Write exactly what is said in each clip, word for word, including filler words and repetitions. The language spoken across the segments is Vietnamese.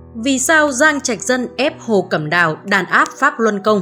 Vì sao Giang Trạch Dân ép Hồ Cẩm Đào đàn áp Pháp Luân Công?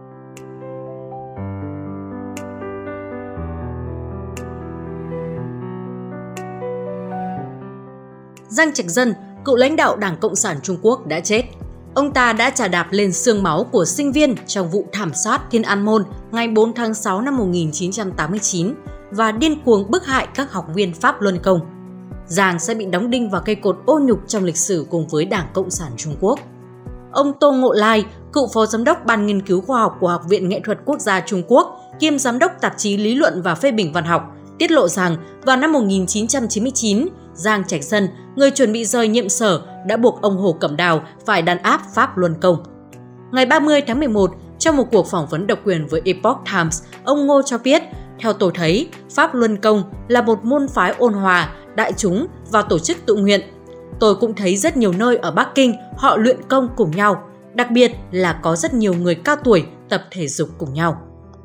Giang Trạch Dân, cựu lãnh đạo Đảng Cộng sản Trung Quốc đã chết. Ông ta đã chà đạp lên xương máu của sinh viên trong vụ thảm sát Thiên An Môn ngày bốn tháng sáu năm một nghìn chín trăm tám mươi chín và điên cuồng bức hại các học viên Pháp Luân Công. Giang sẽ bị đóng đinh vào cây cột ô nhục trong lịch sử cùng với Đảng Cộng sản Trung Quốc. Ông Tô Ngộ Lai, cựu phó giám đốc Ban Nghiên cứu Khoa học của Học viện Nghệ thuật Quốc gia Trung Quốc, kiêm giám đốc tạp chí Lý luận và Phê bình văn học, tiết lộ rằng vào năm một nghìn chín trăm chín mươi chín, Giang Trạch Dân, người chuẩn bị rời nhiệm sở, đã buộc ông Hồ Cẩm Đào phải đàn áp Pháp Luân Công. Ngày ba mươi tháng mười một, trong một cuộc phỏng vấn độc quyền với Epoch Times, ông Ngô cho biết, theo tôi thấy, Pháp Luân Công là một môn phái ôn hòa, đại chúng và tổ chức tự nguyện. Tôi cũng thấy rất nhiều nơi ở Bắc Kinh họ luyện công cùng nhau, đặc biệt là có rất nhiều người cao tuổi tập thể dục cùng nhau.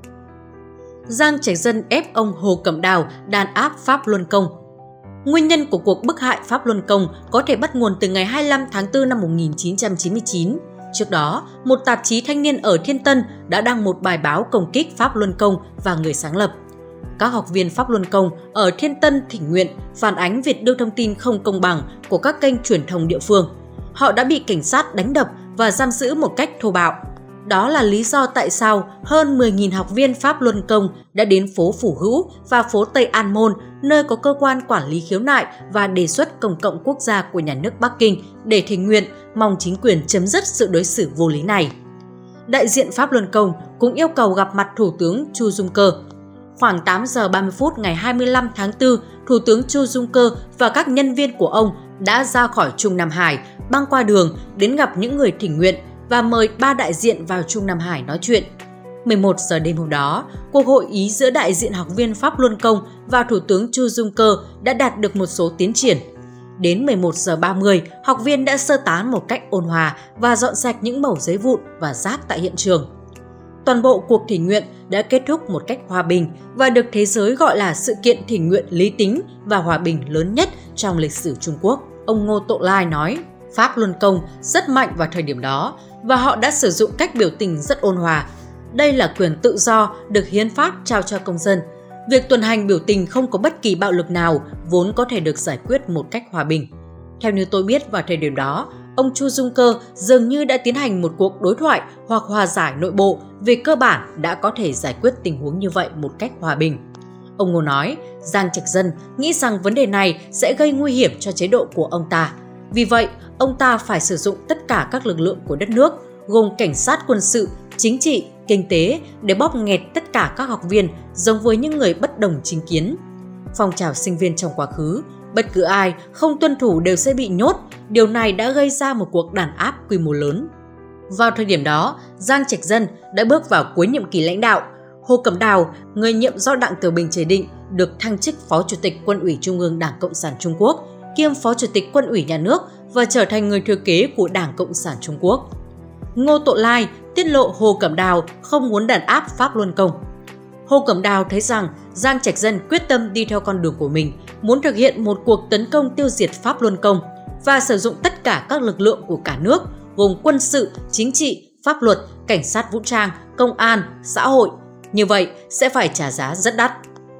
Giang Trạch Dân ép ông Hồ Cẩm Đào đàn áp Pháp Luân Công. Nguyên nhân của cuộc bức hại Pháp Luân Công có thể bắt nguồn từ ngày hai mươi lăm tháng tư năm một nghìn chín trăm chín mươi chín. Trước đó, một tạp chí thanh niên ở Thiên Tân đã đăng một bài báo công kích Pháp Luân Công và người sáng lập. Các học viên Pháp Luân Công ở Thiên Tân thỉnh nguyện phản ánh việc đưa thông tin không công bằng của các kênh truyền thông địa phương. Họ đã bị cảnh sát đánh đập và giam giữ một cách thô bạo. Đó là lý do tại sao hơn mười nghìn học viên Pháp Luân Công đã đến phố Phủ Hữu và phố Tây An Môn, nơi có cơ quan quản lý khiếu nại và đề xuất công cộng quốc gia của nhà nước Bắc Kinh để thỉnh nguyện, mong chính quyền chấm dứt sự đối xử vô lý này. Đại diện Pháp Luân Công cũng yêu cầu gặp mặt Thủ tướng Chu Dung Cơ. Khoảng tám giờ ba mươi phút ngày hai mươi lăm tháng tư, Thủ tướng Chu Dung Cơ và các nhân viên của ông đã ra khỏi Trung Nam Hải, băng qua đường đến gặp những người thỉnh nguyện và mời ba đại diện vào Trung Nam Hải nói chuyện. mười một giờ đêm hôm đó, cuộc hội ý giữa đại diện học viên Pháp Luân Công và Thủ tướng Chu Dung Cơ đã đạt được một số tiến triển. Đến mười một giờ ba mươi, học viên đã sơ tán một cách ôn hòa và dọn sạch những mẩu giấy vụn và rác tại hiện trường. Toàn bộ cuộc thỉnh nguyện đã kết thúc một cách hòa bình và được thế giới gọi là sự kiện thỉnh nguyện lý tính và hòa bình lớn nhất trong lịch sử Trung Quốc. Ông Ngô Tô Lai nói, Pháp Luân Công rất mạnh vào thời điểm đó và họ đã sử dụng cách biểu tình rất ôn hòa. Đây là quyền tự do được hiến pháp trao cho công dân. Việc tuần hành biểu tình không có bất kỳ bạo lực nào vốn có thể được giải quyết một cách hòa bình. Theo như tôi biết vào thời điểm đó, ông Chu Dung Cơ dường như đã tiến hành một cuộc đối thoại hoặc hòa giải nội bộ, về cơ bản đã có thể giải quyết tình huống như vậy một cách hòa bình. Ông Ngô nói, Giang Trạch Dân nghĩ rằng vấn đề này sẽ gây nguy hiểm cho chế độ của ông ta. Vì vậy, ông ta phải sử dụng tất cả các lực lượng của đất nước, gồm cảnh sát quân sự, chính trị, kinh tế để bóp nghẹt tất cả các học viên giống với những người bất đồng chính kiến. Phong trào sinh viên trong quá khứ, bất cứ ai không tuân thủ đều sẽ bị nhốt, điều này đã gây ra một cuộc đàn áp quy mô lớn. Vào thời điểm đó, Giang Trạch Dân đã bước vào cuối nhiệm kỳ lãnh đạo. Hồ Cẩm Đào, người nhiệm do Đặng Tiểu Bình chỉ định, được thăng chức Phó Chủ tịch Quân ủy Trung ương Đảng Cộng sản Trung Quốc, kiêm Phó Chủ tịch Quân ủy Nhà nước và trở thành người thừa kế của Đảng Cộng sản Trung Quốc. Ngô Tô Lai tiết lộ Hồ Cẩm Đào không muốn đàn áp Pháp Luân Công. Hồ Cẩm Đào thấy rằng Giang Trạch Dân quyết tâm đi theo con đường của mình, muốn thực hiện một cuộc tấn công tiêu diệt Pháp Luân Công và sử dụng tất cả các lực lượng của cả nước, gồm quân sự, chính trị, pháp luật, cảnh sát vũ trang, công an, xã hội. Như vậy sẽ phải trả giá rất đắt.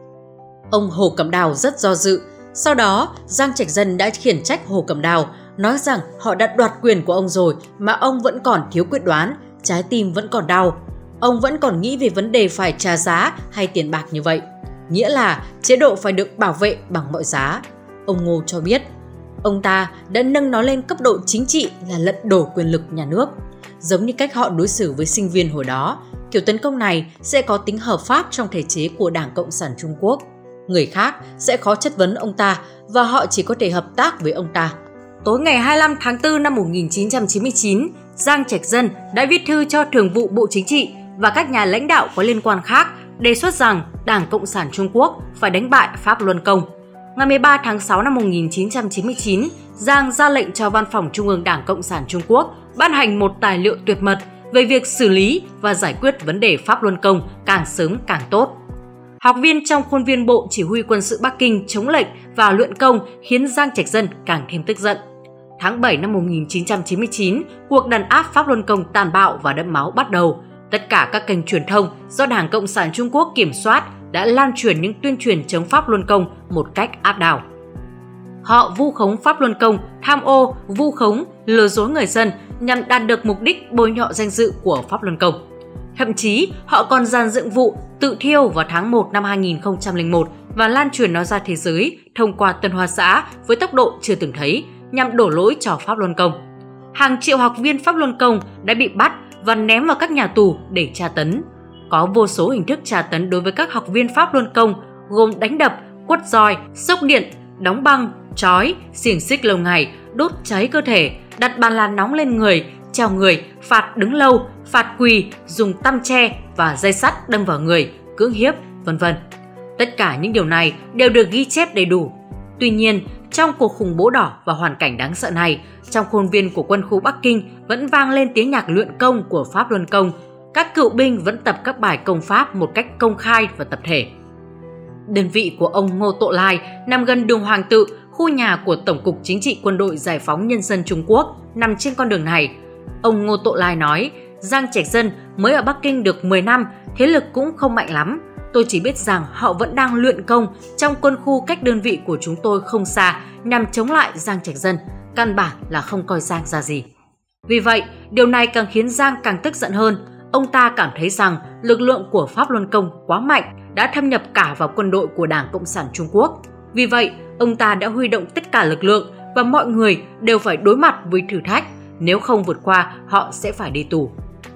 Ông Hồ Cẩm Đào rất do dự. Sau đó, Giang Trạch Dân đã khiển trách Hồ Cẩm Đào, nói rằng họ đã đoạt quyền của ông rồi mà ông vẫn còn thiếu quyết đoán, trái tim vẫn còn đau. Ông vẫn còn nghĩ về vấn đề phải trả giá hay tiền bạc như vậy. Nghĩa là chế độ phải được bảo vệ bằng mọi giá. Ông Ngô cho biết, ông ta đã nâng nó lên cấp độ chính trị là lật đổ quyền lực nhà nước. Giống như cách họ đối xử với sinh viên hồi đó, kiểu tấn công này sẽ có tính hợp pháp trong thể chế của Đảng Cộng sản Trung Quốc. Người khác sẽ khó chất vấn ông ta và họ chỉ có thể hợp tác với ông ta. Tối ngày hai mươi lăm tháng tư năm một nghìn chín trăm chín mươi chín, Giang Trạch Dân đã viết thư cho Thường vụ Bộ Chính trị và các nhà lãnh đạo có liên quan khác đề xuất rằng Đảng Cộng sản Trung Quốc phải đánh bại Pháp Luân Công. Ngày mười ba tháng sáu năm một nghìn chín trăm chín mươi chín, Giang ra lệnh cho Văn phòng Trung ương Đảng Cộng sản Trung Quốc ban hành một tài liệu tuyệt mật về việc xử lý và giải quyết vấn đề Pháp Luân Công càng sớm càng tốt. Học viên trong khuôn viên Bộ Chỉ huy Quân sự Bắc Kinh chống lệnh và luyện công khiến Giang Trạch Dân càng thêm tức giận. tháng bảy năm một nghìn chín trăm chín mươi chín, cuộc đàn áp Pháp Luân Công tàn bạo và đẫm máu bắt đầu. Tất cả các kênh truyền thông do Đảng Cộng sản Trung Quốc kiểm soát đã lan truyền những tuyên truyền chống Pháp Luân Công một cách áp đảo. Họ vu khống Pháp Luân Công, tham ô, vu khống, lừa dối người dân nhằm đạt được mục đích bôi nhọ danh dự của Pháp Luân Công. Thậm chí, họ còn dàn dựng vụ tự thiêu vào tháng một năm hai nghìn không trăm lẻ một và lan truyền nó ra thế giới thông qua Tân Hoa Xã với tốc độ chưa từng thấy, nhằm đổ lỗi cho Pháp Luân Công. Hàng triệu học viên Pháp Luân Công đã bị bắt và ném vào các nhà tù để tra tấn. Có vô số hình thức tra tấn đối với các học viên Pháp Luân Công, gồm đánh đập, quất roi, xốc điện, đóng băng, trói, xiềng xích lâu ngày, đốt cháy cơ thể, đặt bàn là nóng lên người, treo người, phạt đứng lâu, phạt quỳ, dùng tăm tre và dây sắt đâm vào người, cưỡng hiếp, vân vân. Tất cả những điều này đều được ghi chép đầy đủ. Tuy nhiên, trong cuộc khủng bố đỏ và hoàn cảnh đáng sợ này, trong khuôn viên của quân khu Bắc Kinh vẫn vang lên tiếng nhạc luyện công của Pháp Luân Công. Các cựu binh vẫn tập các bài công pháp một cách công khai và tập thể. Đơn vị của ông Ngô Tộ Lai nằm gần đường Hoàng Tự, khu nhà của Tổng cục Chính trị Quân đội Giải phóng Nhân dân Trung Quốc, nằm trên con đường này. Ông Ngô Tộ Lai nói, Giang Trạch Dân mới ở Bắc Kinh được mười năm, thế lực cũng không mạnh lắm. Tôi chỉ biết rằng họ vẫn đang luyện công trong quân khu cách đơn vị của chúng tôi không xa nhằm chống lại Giang Trạch Dân, căn bản là không coi Giang ra gì. Vì vậy, điều này càng khiến Giang càng tức giận hơn. Ông ta cảm thấy rằng lực lượng của Pháp Luân Công quá mạnh, đã thâm nhập cả vào quân đội của Đảng Cộng sản Trung Quốc. Vì vậy, ông ta đã huy động tất cả lực lượng và mọi người đều phải đối mặt với thử thách, nếu không vượt qua họ sẽ phải đi tù.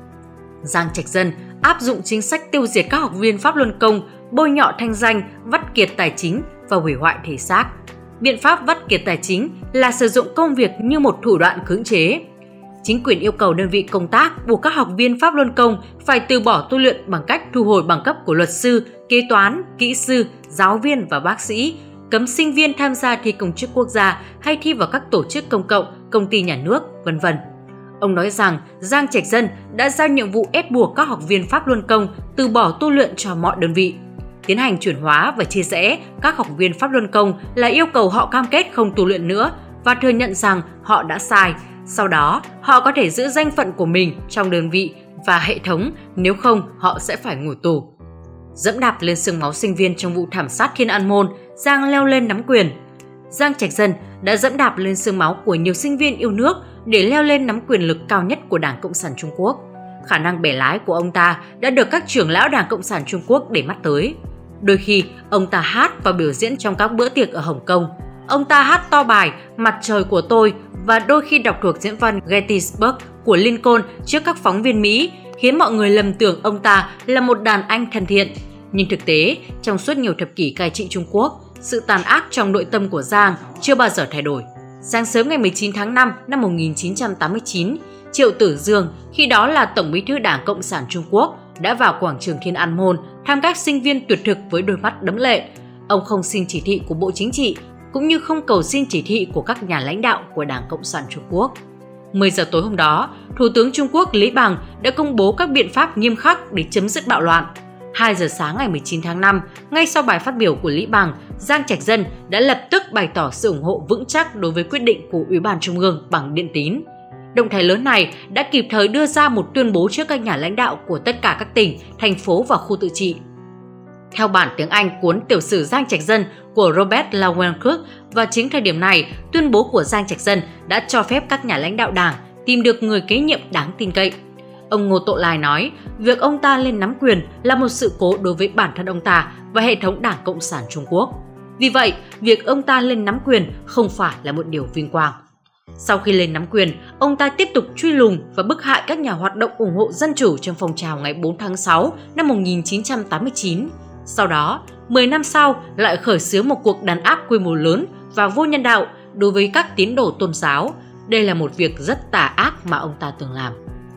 Giang Trạch Dân áp dụng chính sách tiêu diệt các học viên Pháp Luân Công, bôi nhọ thanh danh, vắt kiệt tài chính và hủy hoại thể xác. Biện pháp vắt kiệt tài chính là sử dụng công việc như một thủ đoạn cưỡng chế. Chính quyền yêu cầu đơn vị công tác buộc các học viên Pháp Luân Công phải từ bỏ tu luyện bằng cách thu hồi bằng cấp của luật sư, kế toán, kỹ sư, giáo viên và bác sĩ, cấm sinh viên tham gia thi công chức quốc gia hay thi vào các tổ chức công cộng, công ty nhà nước, vân vân. Ông nói rằng Giang Trạch Dân đã giao nhiệm vụ ép buộc các học viên Pháp Luân Công từ bỏ tu luyện cho mọi đơn vị. Tiến hành chuyển hóa và chia rẽ các học viên Pháp Luân Công là yêu cầu họ cam kết không tu luyện nữa và thừa nhận rằng họ đã sai. Sau đó, họ có thể giữ danh phận của mình trong đơn vị và hệ thống, nếu không họ sẽ phải ngồi tù. Dẫm đạp lên xương máu sinh viên trong vụ thảm sát Thiên An Môn, Giang leo lên nắm quyền. Giang Trạch Dân đã dẫm đạp lên xương máu của nhiều sinh viên yêu nước để leo lên nắm quyền lực cao nhất của Đảng Cộng sản Trung Quốc. Khả năng bẻ lái của ông ta đã được các trưởng lão Đảng Cộng sản Trung Quốc để mắt tới. Đôi khi, ông ta hát và biểu diễn trong các bữa tiệc ở Hồng Kông. Ông ta hát to bài Mặt trời của tôi và đôi khi đọc thuộc diễn văn Gettysburg của Lincoln trước các phóng viên Mỹ, khiến mọi người lầm tưởng ông ta là một đàn anh thân thiện. Nhưng thực tế, trong suốt nhiều thập kỷ cai trị Trung Quốc, sự tàn ác trong nội tâm của Giang chưa bao giờ thay đổi. Sáng sớm ngày mười chín tháng năm năm một nghìn chín trăm tám mươi chín, Triệu Tử Dương, khi đó là Tổng bí thư Đảng Cộng sản Trung Quốc, đã vào quảng trường Thiên An Môn thăm các sinh viên tuyệt thực với đôi mắt đẫm lệ. Ông không xin chỉ thị của Bộ Chính trị, cũng như không cầu xin chỉ thị của các nhà lãnh đạo của Đảng Cộng sản Trung Quốc. mười giờ tối hôm đó, Thủ tướng Trung Quốc Lý Bằng đã công bố các biện pháp nghiêm khắc để chấm dứt bạo loạn. hai giờ sáng ngày mười chín tháng năm, ngay sau bài phát biểu của Lý Bằng, Giang Trạch Dân đã lập tức bày tỏ sự ủng hộ vững chắc đối với quyết định của Ủy ban Trung ương bằng điện tín. Động thái lớn này đã kịp thời đưa ra một tuyên bố trước các nhà lãnh đạo của tất cả các tỉnh, thành phố và khu tự trị. Theo bản tiếng Anh cuốn Tiểu sử Giang Trạch Dân của Robert Lowenkirk, vào chính thời điểm này, tuyên bố của Giang Trạch Dân đã cho phép các nhà lãnh đạo đảng tìm được người kế nhiệm đáng tin cậy. Ông Ngô Tộ Lai nói, việc ông ta lên nắm quyền là một sự cố đối với bản thân ông ta và hệ thống Đảng Cộng sản Trung Quốc. Vì vậy, việc ông ta lên nắm quyền không phải là một điều vinh quang. Sau khi lên nắm quyền, ông ta tiếp tục truy lùng và bức hại các nhà hoạt động ủng hộ dân chủ trong phong trào ngày bốn tháng sáu năm một nghìn chín trăm tám mươi chín. Sau đó, mười năm sau lại khởi xướng một cuộc đàn áp quy mô lớn và vô nhân đạo đối với các tín đồ tôn giáo. Đây là một việc rất tà ác mà ông ta từng làm.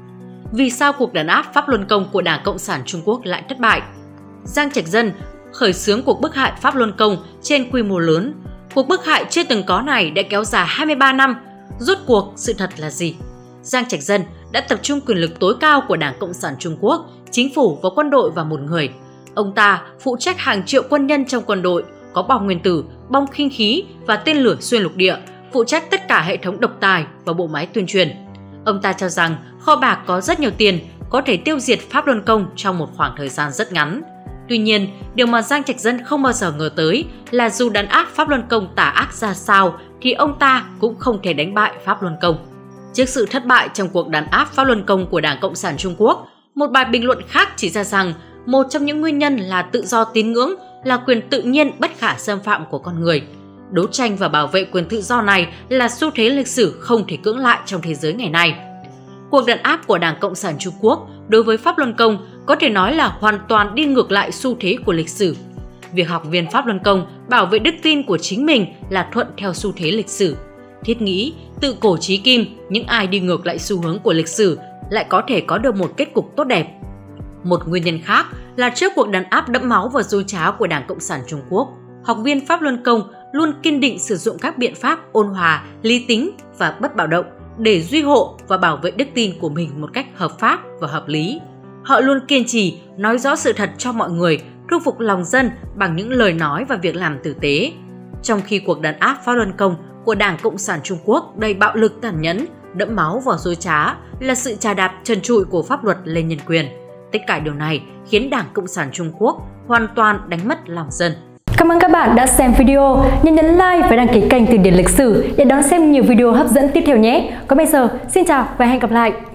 Vì sao cuộc đàn áp Pháp Luân Công của Đảng Cộng sản Trung Quốc lại thất bại? Giang Trạch Dân khởi xướng cuộc bức hại Pháp Luân Công trên quy mô lớn. Cuộc bức hại chưa từng có này đã kéo dài hai mươi ba năm. Rốt cuộc, sự thật là gì? Giang Trạch Dân đã tập trung quyền lực tối cao của Đảng Cộng sản Trung Quốc, chính phủ và quân đội vào một người. Ông ta phụ trách hàng triệu quân nhân trong quân đội, có bom nguyên tử, bom khinh khí và tên lửa xuyên lục địa, phụ trách tất cả hệ thống độc tài và bộ máy tuyên truyền. Ông ta cho rằng kho bạc có rất nhiều tiền, có thể tiêu diệt Pháp Luân Công trong một khoảng thời gian rất ngắn. Tuy nhiên, điều mà Giang Trạch Dân không bao giờ ngờ tới là dù đàn áp Pháp Luân Công tà ác ra sao thì ông ta cũng không thể đánh bại Pháp Luân Công. Trước sự thất bại trong cuộc đàn áp Pháp Luân Công của Đảng Cộng sản Trung Quốc, một bài bình luận khác chỉ ra rằng một trong những nguyên nhân là tự do tín ngưỡng là quyền tự nhiên bất khả xâm phạm của con người. Đấu tranh và bảo vệ quyền tự do này là xu thế lịch sử không thể cưỡng lại trong thế giới ngày nay. Cuộc đàn áp của Đảng Cộng sản Trung Quốc đối với Pháp Luân Công có thể nói là hoàn toàn đi ngược lại xu thế của lịch sử. Việc học viên Pháp Luân Công bảo vệ đức tin của chính mình là thuận theo xu thế lịch sử. Thiết nghĩ, tự cổ chí kim, những ai đi ngược lại xu hướng của lịch sử lại có thể có được một kết cục tốt đẹp. Một nguyên nhân khác là trước cuộc đàn áp đẫm máu và dối trá của Đảng Cộng sản Trung Quốc, học viên Pháp Luân Công luôn kiên định sử dụng các biện pháp ôn hòa, lý tính và bất bạo động để duy hộ và bảo vệ đức tin của mình một cách hợp pháp và hợp lý. Họ luôn kiên trì nói rõ sự thật cho mọi người, thu phục lòng dân bằng những lời nói và việc làm tử tế. Trong khi cuộc đàn áp Pháp Luân Công của Đảng Cộng sản Trung Quốc đầy bạo lực tàn nhẫn, đẫm máu và dối trá là sự chà đạp trần trụi của pháp luật lên nhân quyền. Tất cả điều này khiến Đảng Cộng sản Trung Quốc hoàn toàn đánh mất lòng dân. Cảm ơn các bạn đã xem video. Nhớ nhấn like và đăng ký kênh Từ điển lịch sử để đón xem nhiều video hấp dẫn tiếp theo nhé. Còn bây giờ, xin chào và hẹn gặp lại!